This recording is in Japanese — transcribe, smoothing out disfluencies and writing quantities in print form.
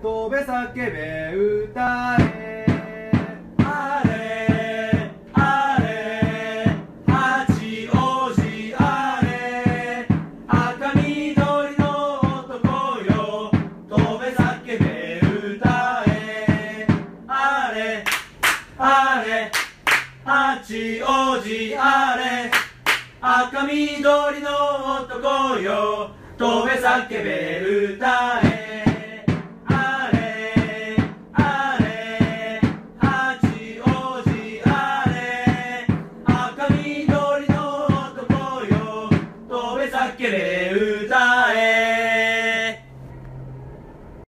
飛べ叫べ歌えあれあれ八王子あれ赤緑の男よ飛べ叫べ歌えあれあれ八王子あれ赤緑の男よ飛べ叫べ歌え